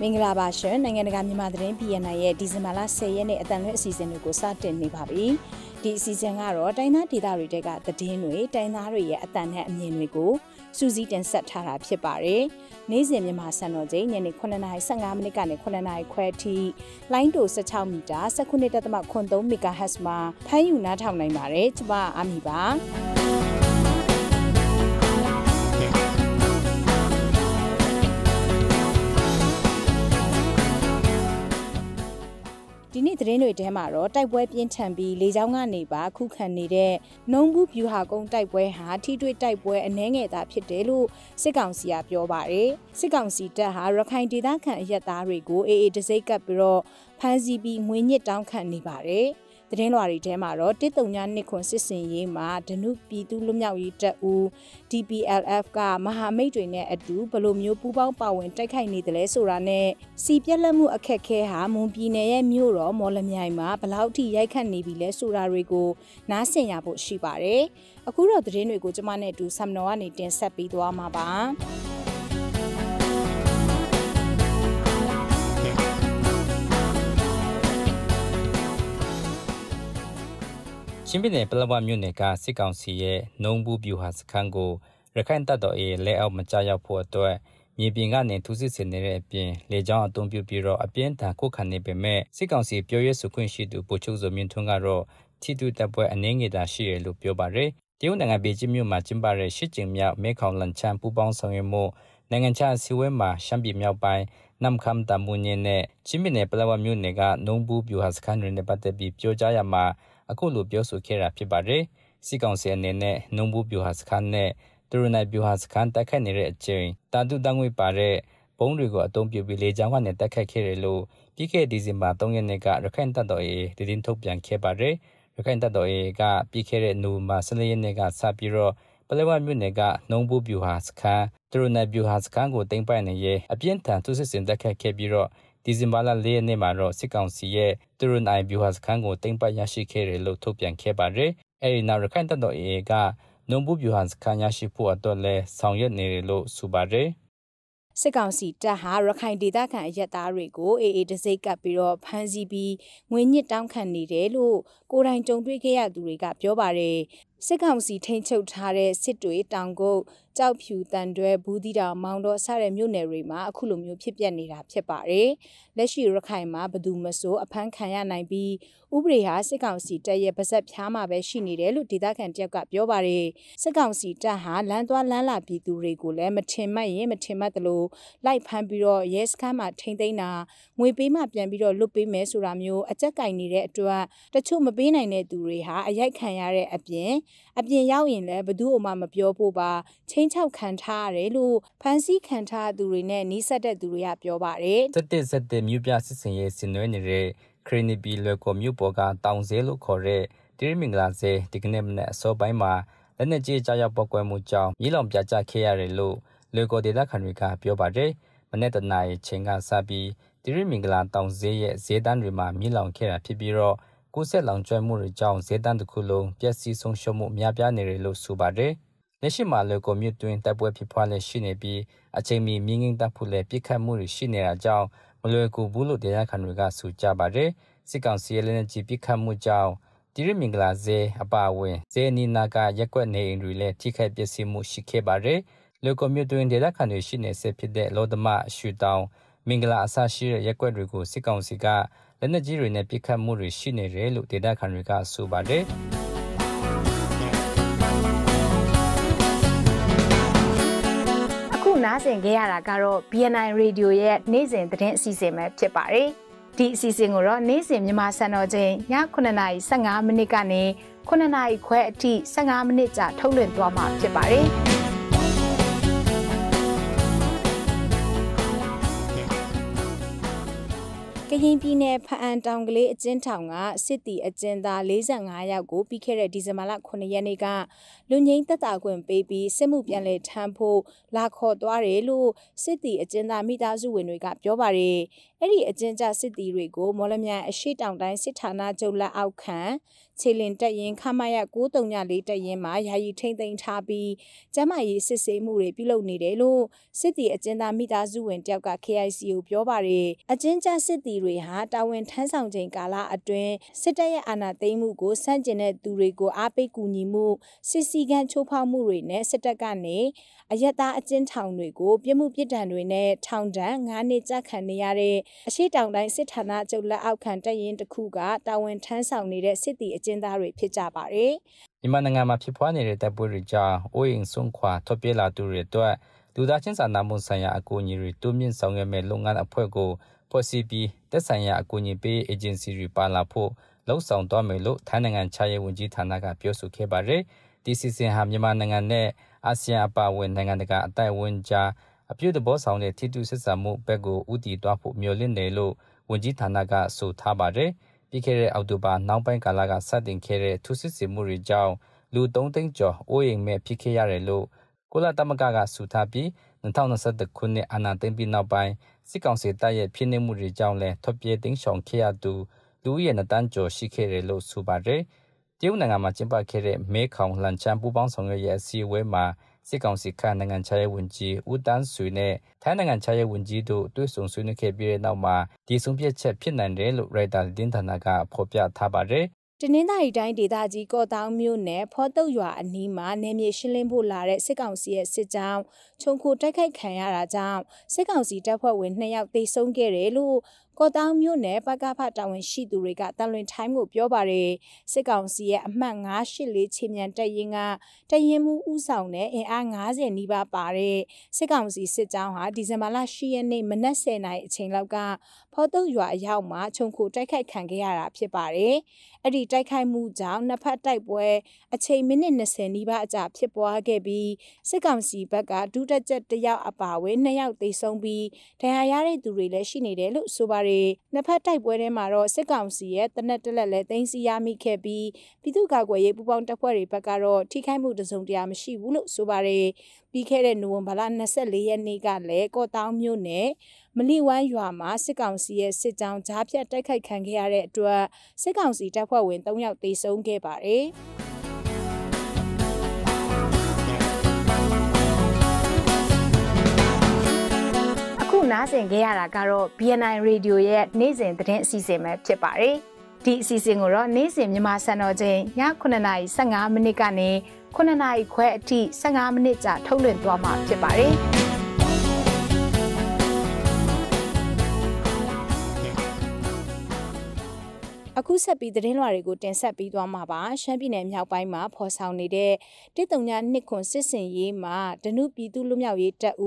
င်္ဂလာပါရှင်နိုင်ငံတကာမြန်မာသတင်း PNI ရဲ့ဒီဇင်ဘာလ10ရက်နေ့အတန်လွှင့်အစီအစဉ်တွေကိုစတင်နေပါပြီ။ဒီအစီအစဉ်ကတော့တိုင်းသားဒေသတွေတဲကသတင်းတွေတိုင်းသားတွေရဲ့အတန်နဲ့အမြင်တွေကိုစူးစီးတင်ဆက်ထားတာဖြစ်ပါတယ်။နေ့စဉ်မြန်မာစံတော်ချိန်ညနေ9:15မိနစ်ကနေ9:00ခွဲအထိလိုင်းတို16မီတာ19.3 MHz မှာဖမ်းယူနားထောင်နိုင်ပါတယ်။ကျွန်မအာမီပါ။ဒီနေ့သတင်းတွေထဲမှာတော့တိုက်ပွဲပြင်းထန်ပြီးလေကြောင်းကနေပါခုခံနေတဲ့နှုံးဘူးဗျူဟာကုန်းတိုက်ပွဲဟာထိတွေ့တိုက်ပွဲအနှဲငယ်သာဖြစ်တယ်လို့စစ်ကောင်စီကပြောပါတယ်စစ်ကောင်စီတပ်ဟာရခိုင်ဒေသခံအရက်သားတွေကိုအေးတစိမ့်ကပ်ပြီးတော့ဖမ်းဆီးပြီးငွေညစ်တောင်းခံနေပါတယ်သတင်းလွှာတွေထဲမှာတော့139ခွန်စစ်စင်ရေးမှာဒနုပြည်သူလူမျိုးရေးတပ်ဦး DPLF ကမဟာမိတ်တွေနဲ့အတူဘလိုမျိုးပူးပေါင်းပါဝင်တိုက်ခိုက်နေတယ်လဲဆိုတာနဲ့စီပြက်လက်မှုအခက်ခဲဟာမွန်ပြည်နယ်ရဲ့မြို့တော်မော်လမြိုင်မှာဘလောက်ထိရိုက်ခတ်နေပြီလဲဆိုတာတွေကိုနားဆင်ရဖို့ရှိပါတယ်အခုတော့သတင်းတွေကိုကျွန်မနဲ့အတူဆမ်နော်ကနေတင်ဆက်ပေးသွားမှာပါချင်းပြည်နယ်ပလက်ဝမြို့နယ်ကစစ်ကောင်စီရဲ့နှုံးဘူးဗျူဟာစခန်းကိုရခိုင်တပ်တော်ရဲ့လက်အောက်မကျရောက်ဖို့အတွက်မြေပြင်ကနေထူးစစ်ဆင်နေတဲ့အပြင်လေကြောင်းအုံပြုပြီးတော့အပြင်းထန်ခုခံနေပေမဲ့စစ်ကောင်စီပြောရဲဆိုခွင့်ရှိသူဗိုလ်ချုပ်ဇော်မြင့်ထွန်းကတော့ထိတွေ့တပ်ပွဲအနေငယ်သာရှိရလို့ပြောပါတယ်။တရုတ်နိုင်ငံဘေကျင်းမြို့မှာကျင်းပတဲ့ရှစ်ကြိမ်မြောက်မဲခေါင်လန်ချန်ပူးပေါင်းဆောင်ရွက်မှုနိုင်ငံခြားအစည်းအဝေးမှာရှမ်းပြည်မြောက်ပိုင်းနမ်ခမ်တမူညင်းနဲ့ချင်းပြည်နယ်ပလက်ဝမြို့နယ်ကနှုံးဘူးဗျူဟာစခန်းတွေနဲ့ပတ်သက်ပြီးပြောကြားရမှာအခုလိုပြောဆိုခဲ့တာဖြစ်ပါတယ်။စစ်ကောင်စီအနေနဲ့နှုံးဘူးဗျူဟာစခန်းနဲ့တူရနိုင်ဗျူဟာစခန်းတိုက်ခိုက်နေတဲ့အချိန်တာတုတငွေပါတဲ့ဘုံတွေကိုအသုံးပြုပြီးလေကြောင်းကနေတိုက်ခိုက်ခဲ့တယ်လို့ပြီးခဲ့ဒီဇင်ဘာ3ရက်နေ့ကရခိုင်တပ်တော်ရဲ့တည်င်းထုတ်ပြန်ခဲ့ပါတယ်။ရခိုင်တပ်တော်ရဲ့ကပြီးခဲ့တဲ့နိုဝင်ဘာ14ရက်နေ့ကစပြီးတော့ပလက်ဝမြို့နယ်ကနှုံးဘူးဗျူဟာစခန်းတူရနိုင်ဗျူဟာစခန်းကိုတင်ပိုင်နေရဲ့အပြင်းထန်သူစစ်စင်တိုက်ခိုက်ခဲ့ပြီးတော့ဒီဇင်ဘာလ4ရက်နေ့မှာတော့စစ်ကောင်စီရဲ့တူရနိုင်ဗျူဟာစခန်းကိုတင်ပိုင်ရရှိခဲ့တယ်လို့ထုတ်ပြန်ခဲ့ပါတယ်။အဲဒီနောက်ရခိုင်တပ်တော်ရဲ့ကနှုံးဘူးဗျူဟာစခန်းရရှိဖို့အတွက်လည်းဆောင်ရွက်နေတယ်လို့ဆိုပါတယ်စစ်ကောင်စီတပ်ဟာရခိုင်ဒေသခံအရက်သားတွေကိုအေးတစိမ့်ကပ်ပြီးတော့ဖမ်းဆီးပြီးငွေညစ်တောင်းခံနေတယ်လို့ကိုယ်တိုင်ကြုံတွေ့ခဲ့ရသူတွေကပြောပါတယ်စစ်ကောင်စီထိန်းချုပ်ထားတဲ့စစ်တွေတောင်ကုတ်ကြောက်ဖြူတန်တွဲဘူးတီတောင်မောင်တော်စတဲ့မြို့နယ်တွေမှာအခုလိုမျိုးဖြစ်ပျက်နေတာဖြစ်ပါတယ်လက်ရှိရခိုင်မှာဘသူမဆိုအဖမ်းခံရနိုင်ပြီးဥပဒေဟာစစ်ကောင်စီတပ်ရဲ့ပါဇက်ဖြားမှာပဲရှိနေတယ်လို့ဒေသခံတယောက်ကပြောပါတယ်စစ်ကောင်စီတပ်ဟာလမ်းသွားလမ်းလာပြည်သူတွေကိုလည်းမထင်မှတ်ရင်မထင်မှတ်သလိုလိုက်ဖမ်းပြီးတော့ရဲစခန်းမှာထိန်းသိမ်းတာငွေပေးမှပြန်ပြီးတော့လွတ်ပေးမယ်ဆိုတာမျိုးအကြက်ကင်နေတဲ့အတွက်တချို့မပေးနိုင်တဲ့သူတွေဟာအရိုက်ခံရတဲ့အပြင်ရောက်ရင်လည်းဘသူ့အမှမပြောဖို့ပါချင်းချောက်ခံထားရတယ်လို့ဖန်စီခံထားသူတွေနဲ့နီးစပ်တဲ့သူတွေကပြောပါတယ်တက်မြို့ပြစစ်စင်ရဲ့စင်နွဲနေတဲ့ခရီနီဘီလွယ်ကော်မြို့ပေါ်ကတောင်စဲလို့ခေါ်တဲ့တိရမင်္ဂလာစဲဒီကနေ့မနေ့အစောပိုင်းမှာလက်နက်ကြီးကြားရောက်ပောက်ကွဲမှုကြောင့်မြေလောင်ပြကျခဲ့ရတယ်လို့လွယ်ကော်ဒေသခံတွေကပြောပါတယ်မနေ့တနာရီချိန်ကစပြီးတိရမင်္ဂလာတောင်စဲရဲ့ဈေးတန်းတွေမှာမြေလောင်ခဲ့တာဖြစ်ပြီးတော့ကိုဆက်လောင်ကျွမ်းမှုတွေကြောင့်ဈေးတန်းတစ်ခုလုံးပျက်စီးဆုံးရှုံးမှုများပြားနေတယ်လို့ဆိုပါတယ်။လက်ရှိမှာလွယ်ကော်မြို့တွင်တိုက်ပွဲဖြစ်ပွားလျက်ရှိနေပြီးအချိန်မီမြင်းငင်းတပ်ဖို့လည်းပြစ်ခတ်မှုတွေရှိနေတာကြောင့်မလွယ်ကူဘူးလို့တရားခံတွေကဆိုကြပါတယ်။စစ်ကောင်စီရဲ့လက်နက်ကြီးပြစ်ခတ်မှုကြောင့်တိရမင်္ဂလာဈေးအပါအဝင်ဈေးနီနာကရက်ကွက်နေအိမ်တွေလည်းထိခိုက်ပျက်စီးမှုရှိခဲ့ပါတယ်။လွယ်ကော်မြို့တွင်ဒေသခံတွေရှိနေဆဲဖြစ်တဲ့လောဒမအရှူတောင်မင်္ဂလာအစရှိတဲ့ရက်ကွက်တွေကိုစစ်ကောင်စီကလက်နက်ကြီးတွေနဲ့ပစ်ခတ်မှုတွေရှိနေတယ်လို့ဒေသခံတွေကဆိုပါတယ်အခုနားဆင်ကြရတာကတော့ BNI Radio ရဲ့နေ့စဉ်သတင်းအစီအစဉ်ပဲဖြစ်ပါတယ်ဒီအစီအစဉ်ကိုတော့နေ့စဉ်မြန်မာစံတော်ချိန်ည9:15မိနစ်ကနေ9:00ခွဲအထိ15မိနစ်ကြာထုတ်လွှင့်သွားမှာဖြစ်ပါတယ်ကရင်ပြည်နယ်ဖအံတောင်ကလေးအကျဉ်းထောင်ကစစ်တီအကျဉ်းသား45ယောက်ကိုပြီးခဲ့တဲ့ဒီဇင်ဘာလ9ရက်နေ့ကလူငိမ့်သက်တာခွင့်ပေးပြီးစစ်မှုပြန်လည်ထမ်းဖို့လာခေါ်သွားတယ်လို့စစ်တီအကျဉ်းသားမိသားစုဝင်တွေကပြောပါတယ်အဲ့ဒီအကျဉ်းချစစ်တီတွေကိုမော်လမြိုင်အရှိတောင်တိုင်းစစ်ဌာနချုပ်လက်အောက်ခံခြေလင်တက်ရင်ခမရ934တက်ရင်မှာယာယီထိမ့်သိမ်းထားပြီးကျန်းမာရေးစစ်ဆေးမှုတွေပြုလုပ်နေတယ်လို့စစ်တီအကျဉ်းသားမိသားစုဝင်တယောက်က KIC ကိုပြောပါတယ်အကျဉ်းချစစ်တီတွေဟာတာဝန်ထမ်းဆောင်ချိန်ကာလအတွင်းစစ်တပ်ရဲ့အာဏာသိမ်းမှုကိုစန့်ကျင်တဲ့သူတွေကိုအားပေးကူညီမှုစစ်စည်းကမ်းချိုးဖောက်မှုတွေနဲ့စစ်တပ်ကနေအယက်သားအကျဉ်းထောင်တွေကိုပြစ်မှုပြစ်ဒဏ်တွေနဲ့ထောင်ဒဏ်9နှစ်ကြာခံနေရတဲ့အရှိတောင်တိုင်းစစ်ဌာနချုပ်လက်အောက်ခံတပ်ရင်းတစ်ခုကတာဝန်ထမ်းဆောင်နေတဲ့စစ်တီအကျဉ်းသားတွေဖြစ်ကြပါတယ်။မြန်မာနိုင်ငံမှာဖြစ်ပွားနေတဲ့တပ်ပွဲတွေကြောင့်အိုးအိမ်ဆုံးခွာထွက်ပြေးလာသူတွေအတွက်လူသားချင်းစာနာမှုဆိုင်ရာအကူအညီတွေတိုးမြင့်ဆောင်ရွက်မဲ့လုပ်ငန်းအဖွဲ့ကိုဖွဲ့စည်းပြီးသက်ဆိုင်ရာအကူအညီပေးအေဂျင်စီတွေပါလာဖို့လှုံ့ဆော်သွားမယ်လို့ထိုင်းနိုင်ငံခြားရေးဝန်ကြီးဌာနကပြောဆိုခဲ့ပါတယ်။ဒီစီစဉ်ဟာမြန်မာနိုင်ငံနဲ့အာဆီယံအပါအဝင်နိုင်ငံတကာအတိုင်းအဝန်ကြားအပြုသဘောဆောင်တဲ့ထိတူဆက်ဆံမှုဘက်ကိုဦးတည်သွားဖို့မျှော်လင့်တယ်လို့ဝန်ကြီးဌာနကဆိုထားပါတယ်။ပြီးခဲ့တဲ့အောက်တိုဘာနောက်ပိုင်းကာလကစတင်ခဲ့တဲ့ထုစစ်စစ်မှုတွေကြောင့်လူ3သိန်းကျော်အိုးအိမ်မဲ့ဖြစ်ခဲ့ရတယ်လို့ကုလသမဂ္ဂကဆိုထားပြီး2021ခုနှစ်အာဏာသိမ်းပြီးနောက်ပိုင်းစစ်ကောင်စီတပ်ရဲ့ဖိနှိပ်မှုတွေကြောင့်လည်းထွက်ပြေးတိမ်းရှောင်ခဲ့ရသူလူဦးရေ2တန်းကျော်ရှိခဲ့တယ်လို့ဆိုပါတယ်။တရုတ်နိုင်ငံမှာကျင်းပခဲ့တဲ့မဲခေါင်လန်ချန်းပူးပေါင်းဆောင်ရွက်ရေးအစည်းအဝေးမှာစစ်ကောင်စီခန့်နိုင်ငံခြားရေးဝန်ကြီးဦးတန်းဆွေနဲ့ထိုင်းနိုင်ငံခြားရေးဝန်ကြီးတို့တွေ့ဆုံဆွေးနွေးခဲ့ပြီးတဲ့နောက်မှာဒီဆုံးဖြတ်ချက်ဖြစ်နိုင်တယ်လို့ရိုက်တာသတင်းဌာနကဖော်ပြထားပါတယ်တနင်္သာရီတိုင်းဒေသကြီးကော့တောင်မြို့နယ်ဖော်တုတ်ရွာအနီးမှာနယ်မြေရှင်းလင်းဖို့လာတဲ့စစ်ကောင်စီရဲ့စစ်ကြောင်းခြုံခိုတိုက်ခိုက်ခံရတာကြောင့်စစ်ကောင်စီတပ်ဖွဲ့ဝင်2ယောက်သေဆုံးခဲ့တယ်လို့ကော့တောင်မြို့နယ်ပကဖတာဝန်ရှိသူတွေကတန်လွင်ထိုင်းကိုပြောပါတယ်စစ်ကောင်စီရဲ့အမှတ်984ခြေမြန်တပ်ရင်းကတရင်မှုဦးဆောင်တဲ့အင်အား90နီးပါးပါတဲ့စစ်ကောင်စီစစ်ကြောင်းဟာဒီဇင်ဘာလ10ရက်နေ့မနက်10:00နာရီအချိန်လောက်ကဖော်တုတ်ရွာအရောက်မှာခြုံခိုတိုက်ခိုက်ခံခဲ့ရတာဖြစ်ပါတယ်အဲ့ဒီတိုက်ခိုက်မှုကြောင့်နှစ်ဖက်တိုက်ပွဲအချိန်မိနစ်20နီးပါးအကြာဖြစ်ပွားခဲ့ပြီးစစ်ကောင်စီဘက်ကဒုတက်ချက်1ယောက်အပါအဝင်2ယောက်သေဆုံးပြီးဒဏ်ရာရတဲ့သူတွေလည်းရှိနေတယ်လို့ဆိုပါတယ်နှစ်ဖက်တိုက်ပွဲထဲမှာတော့စစ်ကောင်စီရဲ့တနက်တက်လက်လည်းသိမ်းဆည်းရမိခဲ့ပြီးပြည်သူ့ကာကွယ်ရေးပူးပေါင်းတပ်ဖွဲ့တွေဘက်ကတော့ထိခိုက်မှုတစုံတရာမရှိဘူးလို့ဆိုပါတယ်ပြီးခဲ့တဲ့နိုဝင်ဘာလ24ရက်နေ့ကလည်းကော့တောင်မြို့နယ်မလီဝမ်းရွာမှာစစ်ကောင်စီရဲ့စစ်ကြောင်းကြားဖြတ်တိုက်ခိုက်ခံခဲ့ရတဲ့အတွက်စစ်ကောင်စီတပ်ဖွဲ့ဝင်3ယောက်သေဆုံးခဲ့ပါတယ်အခုနားဆင်ခဲ့ရတာကတော့ BNI Radio ရဲ့နေ့စဉ်သတင်းအစီအစဉ်ပဲဖြစ်ပါတယ်ဒီအစီအစဉ်ကိုတော့နေ့စဉ်မြန်မာစံတော်ချိန်ည9:15မိနစ်ကနေ9:00နာရီခွဲအထိ15မိနစ်ကြာထုတ်လွှင့်သွားမှာဖြစ်ပါတယ်။အခုဆက်ပြီးသတင်းလွှာတွေကိုတင်ဆက်ပြီးသွားမှာပါရှမ်းပြည်နယ်မြောက်ပိုင်းမှာဖော်ဆောင်နေတဲ့132ခွန်စစ်စင်ရေးမှာဒနုပြည်သူလူမျိုးရေးတပ်ဦး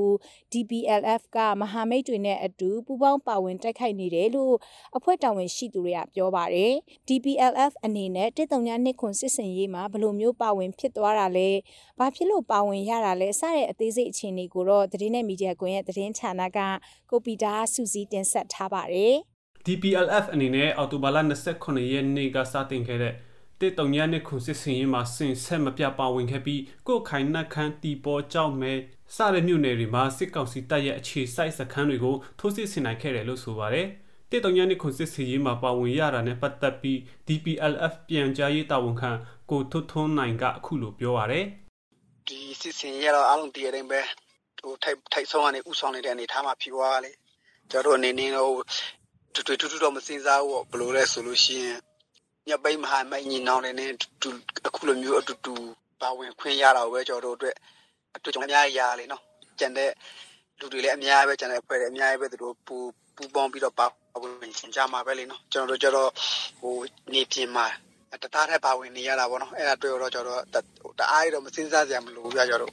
DPLF ကမဟာမိတ်တွေနဲ့အတူပူးပေါင်းပါဝင်တိုက်ခိုက်နေတယ်လို့အဖွဲ့တာဝန်ရှိသူတွေကပြောပါတယ် DPLF အနေနဲ့132ခွန်စစ်စင်ရေးမှာဘယ်လိုမျိုးပါဝင်ဖြစ်သွားတာလဲဘာဖြစ်လို့ပါဝင်ရတာလဲစတဲ့အသေးစိတ်အခြေအနေကိုတော့သတင်းနဲ့မီဒီယာကွန်ရဲ့သတင်းဌာနကကိုပီတာစုစည်းတင်ဆက်ထားပါတယ် DPLF အနေနဲ့အော်တိုဘာလ29ရက်နေ့ကစတင်ခဲ့တဲ့132ခုစစ်စင်ရေးမှာဆင်ဆက်မပြပါဝင်ခဲ့ပြီးကိုခိုင်နက်ခန်းတီပေါ်ကြောက်မဲစတဲ့မြို့နယ်တွေမှာစစ်ကောင်စီတပ်ရဲ့အခြေစိုက်စခန်းတွေကိုထိုးစစ်ဆင်နိုင်ခဲ့တယ်လို့ဆိုပါတယ်132ခုစစ်စင်ရေးမှာပါဝင်ရတာနဲ့ပတ်သက်ပြီး DPLF ပြန်ကြားရေးတာဝန်ခံကိုထွတ်ထွန်းနိုင်ကအခုလိုပြောပါတယ်ဒီစစ်စင်ရေးတော့အားလုံးတည်ရင်ပဲဟိုထိုက်ဆုံးကနေဥဆောင်နေတဲ့အနေထားမှာဖြစ်သွားလေကျွန်တော်တို့အနေနဲ့တော့တူတော့မစင်စားဘူးဘယ်လိုလဲဆိုလို့ရှိရင်ညပိတ်မဟာမိုင်းညီနောင်နေအခုလိုမျိုးအတူတူပါဝင်ခွင့်ရတာပဲကျွန်တော်တို့အတွက်အတူတူအများကြီးရလေနော်ကျန်တဲ့လူတွေလည်းအများကြီးပဲကျန်တဲ့အဖွဲ့တွေအများကြီးပဲသူတို့ပူပေါင်းပြီးတော့ပါဝင်စင်ကြမှာပဲလေနော်ကျွန်တော်တို့ကျတော့ဟိုနေပြင်မှာတသားထက်ပါဝင်နေရတာပေါ့နော်အဲ့ဒါတွေ့တော့ကျွန်တော်တို့တအားရတော့မစင်စားစရာမလိုဘူးကြကျွန်တော်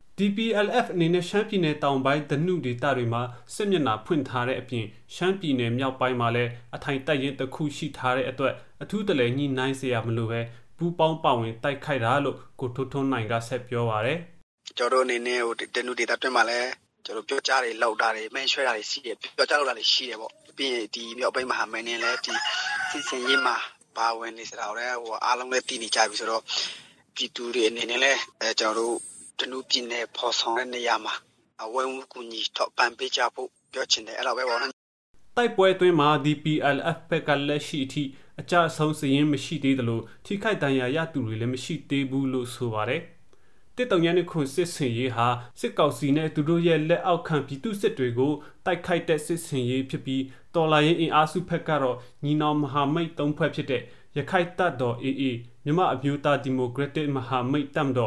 DPLF အနေနဲ့ရှမ်းပြည်နယ်တောင်ပိုင်းဒနုဒေသတွေမှာစစ်မျက်နှာဖွင့်ထားတဲ့အပြင်ရှမ်းပြည်နယ်မြောက်ပိုင်းမှာလည်းအထိုင်တပ်ရင်းတစ်ခုရှိထားတဲ့အတွက်အထူးတလဲညှိနှိုင်းเสียရမလို့ပဲပူပေါင်းပါဝင်တိုက်ခိုက်တာလို့ကိုထွန်းထွန်းနိုင်ကဆက်ပြောပါရယ်ကျွန်တော်တို့အနေနဲ့ဟိုဒနုဒေသတွင်းမှာလည်းကျွန်တော်ပြောကြားတွေလောက်တာတွေမင်းဆွဲတာတွေရှိတယ်ပြောကြားလောက်တာတွေရှိတယ်ပေါ့ပြီးရင်ဒီမြောက်ပိုင်းမှာမင်းနဲ့လည်းဒီစစ်စင်ရေးမှာပါဝင်နေစတာလည်းဟိုအားလုံးလည်းတည်နေကြပြီဆိုတော့ပြည်သူတွေအနေနဲ့လည်းကျွန်တော်တို့ဒနုပြည်နယ်ဖော်ဆောင်တဲ့နေရာမှာအဝဲမှုကူညီထောက်ပံ့ပေးကြဖို့ပြောချင်တယ်အဲ့လိုပဲပေါ့နော်တိုက်ပွဲအတွင်းမှာ DPLF ဘက်ကလက်ရှိအထိအကြအဆုံးစည်ရင်းမရှိသေးတယ်လို့ထိခိုက်ဒဏ်ရာရသူတွေလည်းမရှိသေးဘူးလို့ဆိုပါတယ်တစ်တုံရနဲ့ခွန်စစ်စင်ရေးဟာစစ်ကောင်စီနဲ့သူတို့ရဲ့လက်အောက်ခံပြည်သူစစ်တွေကိုတိုက်ခိုက်တဲ့စစ်စင်ရေးဖြစ်ပြီးတော်လာရင်အင်အားစုဘက်ကတော့ညီနောင်မဟာမိတ်၃ဖွဲ့ဖြစ်တဲ့ရခိုင်တပ်တော် AA မြန်မာအမျိုးသားဒီမိုကရက်တစ်မဟာမိတ်တပ်မတော်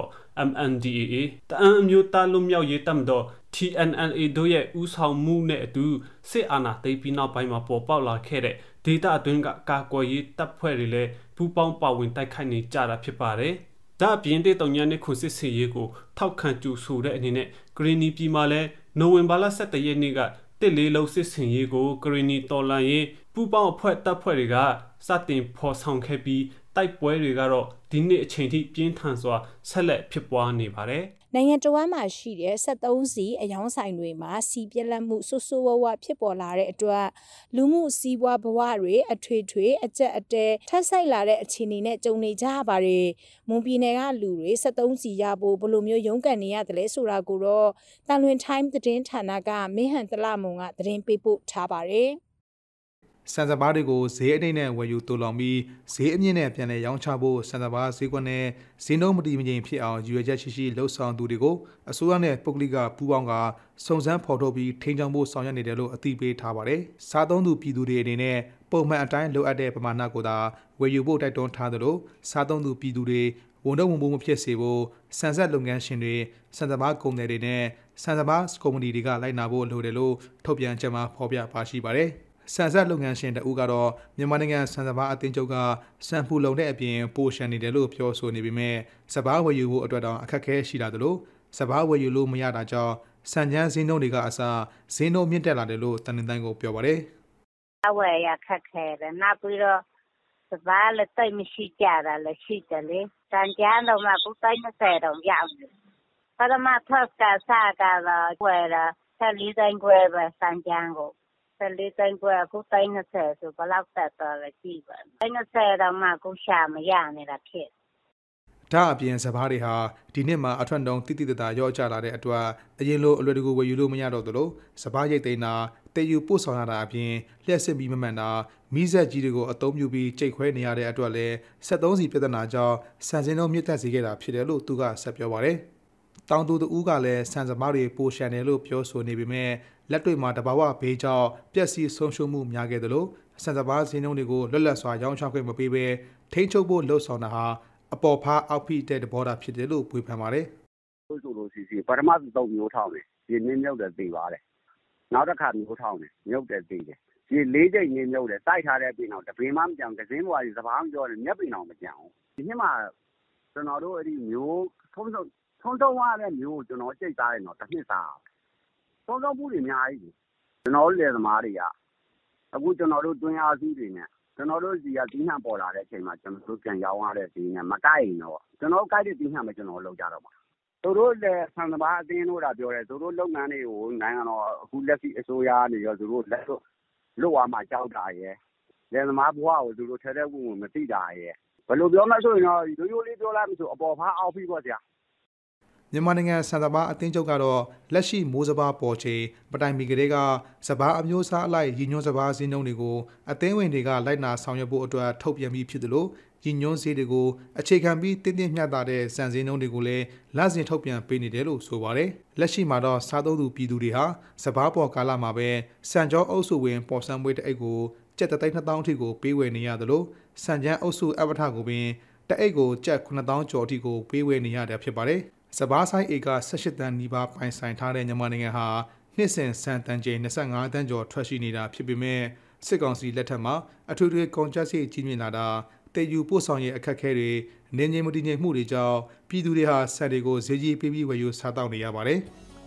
MNDAA တအန်းအမျိုးသားလွတ်မြောက်ရေးတပ်မတော် TNLA တို့ရဲ့ဦးဆောင်မှုနဲ့အတူစစ်အာဏာသိမ်းပြီးနောက်ပိုင်းမှာပေါ်ပေါက်လာခဲ့တဲ့ဒေသအတွင်းကကာကွယ်ရေးတပ်ဖွဲ့တွေလည်းပူးပေါင်းပါဝင်တိုက်ခိုက်နေကြတာဖြစ်ပါတယ်။ဒါအပြင်တဲ့တုံညာနဲ့ခွန်စစ်စီရေးကိုထောက်ခံကြိုဆိုတဲ့အနေနဲ့ဂရီနီပြည်မှာလည်းနိုဝင်ဘာလ17ရက်နေ့ကတစ်လေးလုံးစစ်စင်ရေးကိုဂရီနီတော်လန်ရေးပူးပေါင်းအဖွဲ့တပ်ဖွဲ့တွေကစတင်ဖော်ဆောင်ခဲ့ပြီးတိုက်ပွဲတွေကတော့ဒီနေ့အချိန်ထိပြင်းထန်စွာဆက်လက်ဖြစ်ပွားနေပါတယ်။နိုင်ငံတော်မှာရှိတဲ့73စီအယောင်ဆိုင်တွေမှာစီပြက်လက်မှုဆူဆူဝဝဖြစ်ပေါ်လာတဲ့အတွက်လူမှုစီးပွားဘဝတွေအထွေထွေအကျက်အတဲထပ်ဆိုင်လာတဲ့အခြေအနေနဲ့ကြုံနေကြရပါတယ်။မွန်ပြည်နယ်ကလူတွေ73စီရဖို့ဘယ်လိုမျိုးရုန်းကန်နေရတယ်လဲဆိုတာကိုတော့တန်လွင် time သတင်းဌာနကမင်းဟန်တလမုံကသတင်းပေးပို့ထားပါတယ်။စံစပါးတွေကိုဈေးအနှိမ့်နဲ့ဝယ်ယူတူလောင်ပြီးဈေးအမြင့်နဲ့ပြန်လည်ရောင်းချဖို့စံစပါးဈေးကွက်နဲ့ဈေးနှုန်းမတည်မငြိမ်ဖြစ်အောင်ရည်ရွယ်ချက်ရှိရှိလှုပ်ဆောင်သူတွေကိုအစိုးရနဲ့ပုဂ္ဂလိကပူးပေါင်းကစုံစမ်းဖော်ထုတ်ပြီးထိန်းချောင်းဖို့ဆောင်ရွက်နေတယ်လို့အသိပေးထားပါတယ်။စားသုံးသူပြည်သူတွေအနေနဲ့ပုံမှန်အတိုင်းလိုအပ်တဲ့ပမာဏကိုသာဝယ်ယူဖို့တိုက်တွန်းထားသလိုစားသုံးသူပြည်သူတွေဝန်တော့ဝန်ပိုးမဖြစ်စေဖို့စံဆက်လုပ်ငန်းရှင်တွေစံစပါးကုန်သည်တွေနဲ့စံစပါးကုမ္ပဏီတွေကလိုက်နာဖို့လိုတယ်လို့ထုတ်ပြန်ချက်မှာဖော်ပြပါရှိပါတယ်။ဆန်ဆက်လုပ်ငန်းရှင်တဦးကတော့မြန်မာနိုင်ငံဆန်စပါးအသင်းချုပ်ကစံဖူလုံတဲ့အပြင်ပိုရှန်နေတယ်လို့ပြောဆိုနေပေမဲ့စပါးဝယ်ယူဖို့အတွက်တော့အခက်အခဲရှိလာတယ်လို့စပါးဝယ်ယူလို့မရတာကြောင့်စံချမ်းဈေးနှုန်းတွေကအစဈေးနှုန်းမြင့်တက်လာတယ်လို့တန်တိုင်းကိုပြောပါတယ်။အဝယ်ရခက်ခဲတယ်။နောက်ပြီးတော့စပါးလည်းတိတ်မရှိကြတာလည်းရှိတယ်လေ။စံချမ်းတော့မှကို30တော့ရောက်တယ်။ပထမထပ်ကစားကတော့ဝယ်တာ14သိန်းခွဲပဲစံချမ်းကို14သိန်းခွဲအခု30ဆိုဘယ်လောက်တက်တော့လဲကြည့်ပါ30တော့မှကိုရှာမရနေတာဖြစ်ဒါအပြင်စပါးတွေဟာဒီနှစ်မှာအထွတ်တုံးတိတိတသာရော့ကျလာတဲ့အတွက်အရင်လိုအလွယ်တကူဝယ်ယူလို့မရတော့သလိုစပါးရိတ်သိမ်းတာတည်ယူပို့ဆောင်ရတာအပြင်လျှက်စစ်ပြီးမမှန်တာမိဆက်ကြီးတွေကိုအသုံးပြုပြီးကြိတ်ခွဲနေရတဲ့အတွက်လည်း73စီပြဿနာကြောင့်စံစင်းလုံးမြင့်တက်စေခဲ့တာဖြစ်တယ်လို့သူကဆက်ပြောပါတယ်။တောင်သူတူကလည်းစံစပါးတွေပိုရှန်တယ်လို့ပြောဆိုနေပေမဲ့လက်တွေ့မှာတဘာဝဘေးကြောင့်ပျက်စီးဆုံးရှုံးမှုများခဲ့တယ်လို့စံစပါးဈေးနှုန်းတွေကိုလွတ်လပ်စွာရောင်းချခွင့်မပေးဘဲထိန်းချုပ်ဖို့လှုံ့ဆော်တာဟာအပေါ်ဖားအောက်ဖိတဲ့သဘောထားဖြစ်တယ်လို့ဝေဖန်ပါတယ်။ဆိုလို့စီပထမ3မျိုးထောင်းတယ်။ဒီနင်းမြုပ်တယ်သိပါတယ်။နောက်တစ်ခါမျိုးထောင်းတယ်မြုပ်တယ်သိတယ်။ဒီ4ချိန်နင်းမြုပ်တယ်တိုက်ထားတဲ့ပြင်တော့တပင်မှမကြောင်ကစင်းဘွားကြီးစပါးမပြောတယ်မျက်ပင်အောင်မကြောင်။ဒီနှစ်မှာကျွန်တော်တို့အဲ့ဒီမျိုးထုံးရတဲ့မျိုးကိုကျွန်တော်ကြိတ်သားတယ်နော်တစ်နှစ်သား။ထုံးမှုတွေအများကြီးကျွန်တော်တို့လယ်သမားတွေကအခုကျွန်တော်တို့တွင်းအားစုတွေနဲ့ကျွန်တော်တို့စီကတီးနှံပေါ်လာတဲ့အချိန်မှာကျွန်တော်တို့ပြန်ရောင်းရတဲ့စီနဲ့မကိုက်ရင်တော့ကျွန်တော်ကိုက်တဲ့တီးနှံပဲကျွန်တော်လုပ်ကြတော့မှာသူတို့လည်းဆန်စပါးအသင်းတို့တာပြောတယ်သူတို့လုပ်ငန်းတွေကိုနိုင်ငံတော်အခုလက်ရှိအစိုးရကနေရောသူတို့လက်လွတ်သွားမှကြောက်တာရယ်လယ်သမားဘဝကိုသူတို့ထဲထဲဝင်မသိတာရယ်ဘယ်လိုပြောမှဆိုရင်တော့ရိုးရိုးလေးပြောလိုက်မှဆိုအပေါ်ဖားအောက်ဖိပေါ့ဗျာမြန်မာနိုင်ငံစံစပါးအသင်းချုပ်ကတော့လက်ရှိမိုးစပါးပေါ်ချိန်ပတိုင်မီကလေးကစပါးအမျိုးအစားအလိုက်ရည်ညွှန်းစပါးဈေးနှုန်းတွေကိုအသင်းဝင်တွေကလိုက်နာဆောင်ရွက်ဖို့အတွက်ထုတ်ပြန်ပြီးဖြစ်တယ်လို့ရည်ညွှန်းဈေးတွေကိုအခြေခံပြီးတင်းတင်းမျှတာတဲ့စံဈေးနှုန်းတွေကိုလည်းလစဉ်ထုတ်ပြန်ပေးနေတယ်လို့ဆိုပါတယ်လက်ရှိမှာတော့စားသုံးသူပြည်သူတွေဟာစပါးပေါ်ကာလမှာပဲစံကြောအုပ်စုဝင်ပေါ်ဆန်းမွေးတအိတ်ကိုကျပ်3,200အထိကိုပေးဝယ်နေရတယ်လို့စံချမ်းအုပ်စုအပထကိုပင်တအိတ်ကိုကျပ်9,000ကျော်အထိကိုပေးဝယ်နေရတာဖြစ်ပါတယ်စပါးဆိုင်ဧက18တန်းနီးပါးပိုင်ဆိုင်ထားတဲ့မြန်မာနိုင်ငံဟာနှစ်စဉ်စံတန်ချိန်25တန်းကျော်ထွက်ရှိနေတာဖြစ်ပေမဲ့စစ်ကောင်စီလက်ထက်မှာအထူးထွေကုန်ကျစရိတ်ကြီးမြင့်လာတာတည်ယူပို့ဆောင်ရေးအခက်အခဲတွေနေငြိမ်မတည်ငြိမ်မှုတွေကြောင့်ပြည်သူတွေဟာစံတွေကိုဈေးကြီးပေးပြီးဝယ်ယူစားတောက်နေရပါတယ်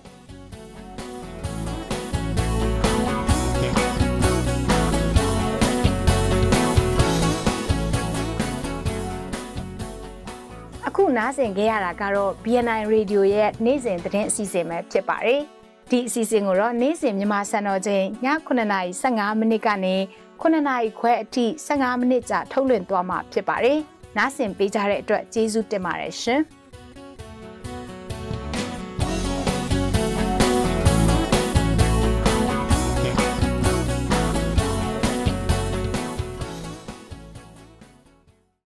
ခုနားဆင်ခဲ့ရတာကတော့ BNI Radio ရဲ့နေ့စဉ်သတင်းအစီအစဉ်ပဲဖြစ်ပါတယ်။ဒီအစီအစဉ်ကိုတော့နေ့စဉ်မြန်မာစံတော်ချိန်ည9:15မိနစ်ကနေ9:00ခွဲအထိ15မိနစ်ကြာထုတ်လွှင့်သွားမှာဖြစ်ပါတယ်။နားဆင်ပေးကြတဲ့အတွက်ကျေးဇူးတင်ပါတယ်ရှင်။